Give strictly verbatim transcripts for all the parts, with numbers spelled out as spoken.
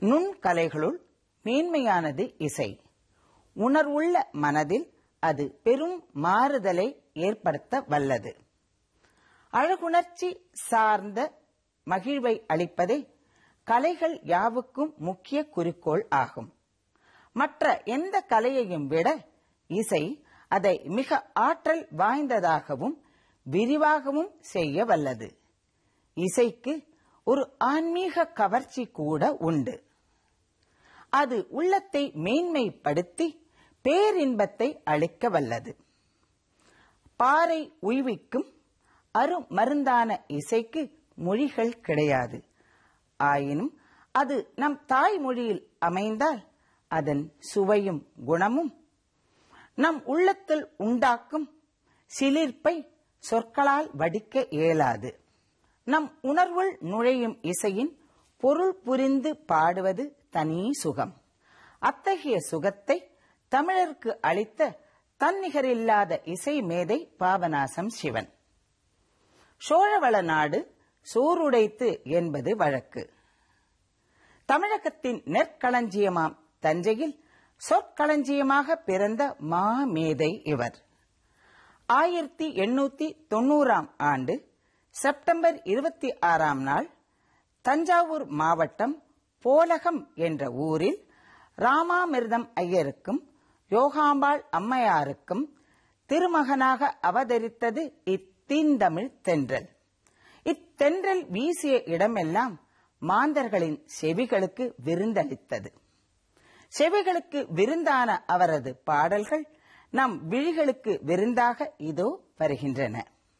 நுண்கலைகளுள் மேன்மையானது இசை. உணர்வுள்ள மனதில் அது பெரும் மாறுதலை ஏற்படுத்த வல்லது. அழகுணர்ச்சி சார்ந்த மகிழ்வை அளிப்பதே கலைகள் யாவுக்கும் முக்கிய குறிக்கோள் ஆகும். மற்ற எந்த கலையையும் விட இசை அதை மிக ஆற்றல் வாய்ந்ததாகவும் விரிவாகவும் செய்ய வல்லது. இசைக்கு ஒரு ஆன்மீக கவர்ச்சி கூட உண்டு. அது உள்ளத்தை மேன்மைப்படுத்தி பேரின்பத்தை அளிக்க வல்லது. பாறை உய்விக்கும் அருமருந்தான இசைக்கு மொழிகள் கிடையாது. ஆயினும் அது நம் தாய்மொழியில் அமைந்தால் அதன் சுவையும் குணமும் நம் உள்ளத்தில் உண்டாக்கும் சிலிர்ப்பை சொற்களால் வடிக்க இயலாது. நம் உணர்வுள் நுழையும் இசையின் பொருள் புரிந்து பாடுவது தனி சுகம். அத்தகைய சுகத்தை தமிழருக்கு அளித்த தன்னிகரில்லாத இசை மேதை பாபநாசம் சிவன். சோழவள நாடு சோறுடைத்து என்பது வழக்கு. தமிழகத்தின் நெற்களஞ்சியமாம் தஞ்சையில் சொற்களஞ்சியமாக பிறந்த மாமேதை இவர். ஆயிரத்தி எண்ணூத்தி தொன்னூறாம் ஆண்டு செப்டம்பர் இருபத்தி ஆறாம் நாள் தஞ்சாவூர் மாவட்டம் போலகம் என்ற ஊரில் ராமாமிர்தம் ஐயருக்கும் யோகாம்பாள் அம்மையாருக்கும் திருமகனாக அவதரித்தது இத்தீந்தமிழ் தென்றல். இத்தென்றல் வீசிய இடமெல்லாம் மாந்தர்களின் செவிகளுக்கு விருந்தளித்தது. செவிகளுக்கு விருந்தான அவரது பாடல்கள் நம் விழிகளுக்கு விருந்தாக இதோ வருகின்றன.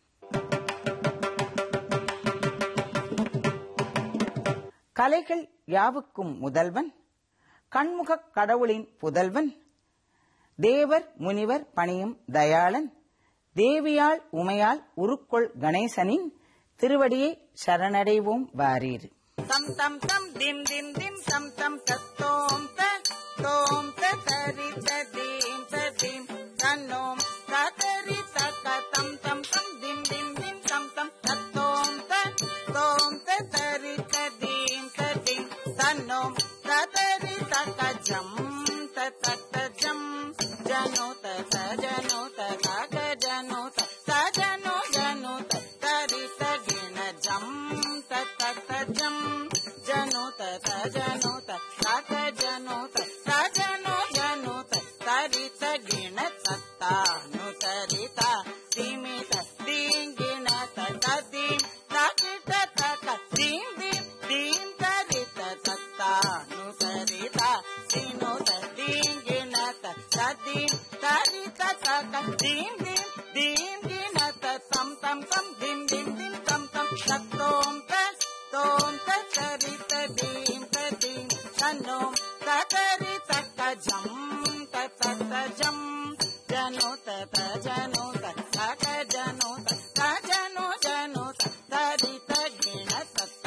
கலைகள் யாவுக்கும் முதல்வன், கண்முகக் கடவுளின் புதல்வன், தேவர் முனிவர் பணியும் தயாளன், தேவியால் உமையால் உருக்கொள் கணேசனின் திருவடியை சரணடைவோம் வாரீர். தம் தம் தம் திம் திம் திம் தம் தம் தத்தோம் தோம் தரி தீம் தீம் தன்னோம் தரி தக்க தம் தம் தம் திம் திம் திம் தம் தம் தத்தோம் தோம் தரி தீம் தீம் தன்னோம் தரி தக்க ஜம் தத்த ஜம் ஜனோ தத ஜனோ தக ஜனோ தஜனோ ஜனோ தரி தகின ஜம் தத்த ஜம் ஜனோ தத ஜனோ தக ஜனோ தஜனோ ஜனோ தரி தகின தத்தானு தரித திமித தீங்கின தீம் தகிட தக தீம் தீம் தீம் தரித தத்தானு தரித தீனோ தீங்கின தீம் தரித தக தீம் தீம் தீங்கின தம் தம் தம் திம் திம் திம் தம் தம் தத்தோம் தோம் தரித தீம் தீம் தன்னோம் தரி தக்க ஜம் தத்த ஜம் ஜனோ தத ஜனோ தக ஜனோ தஜனோ ஜனோ தரி தகின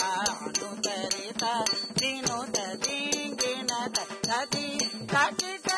தத்தானு தரித தீனோ தீங்கின ததி தகிட